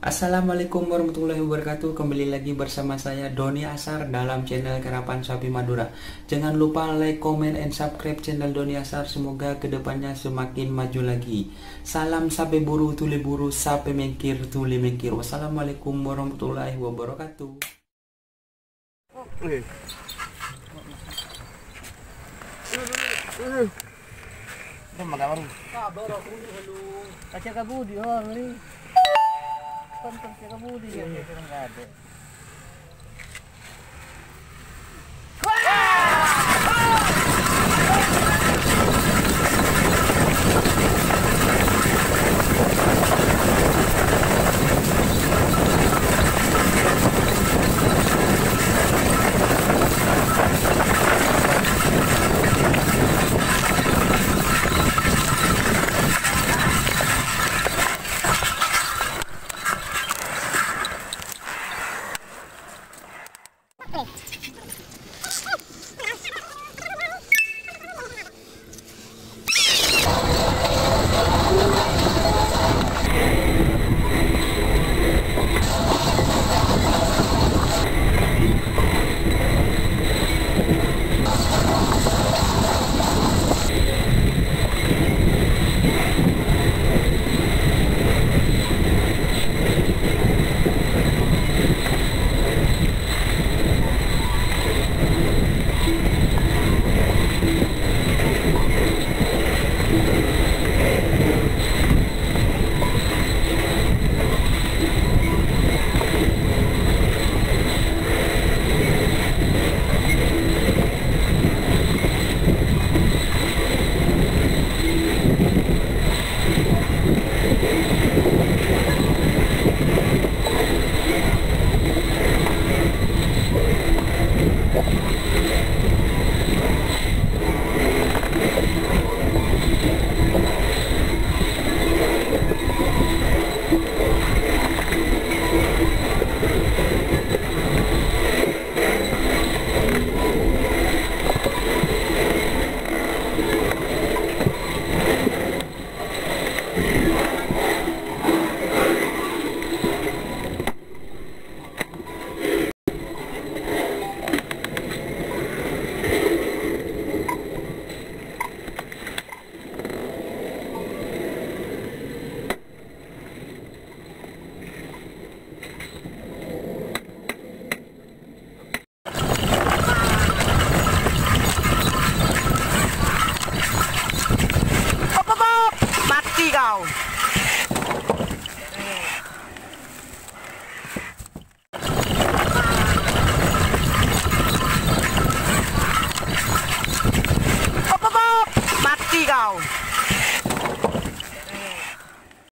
Assalamualaikum warahmatullahi wabarakatuh. Kembali lagi bersama saya Doni Asar dalam channel Karapan Sapi Madura. Jangan lupa like, comment, and subscribe channel Doni Asar. Semoga kedepannya semakin maju lagi. Salam sapi buru tuli buru, sapi mengkir tuli mengkir. Wassalamualaikum warahmatullahi wabarakatuh. Kabar aku dulu. Kaca kabudi oh, ngeri. Tonton kaca kabudi ya, enggak ada.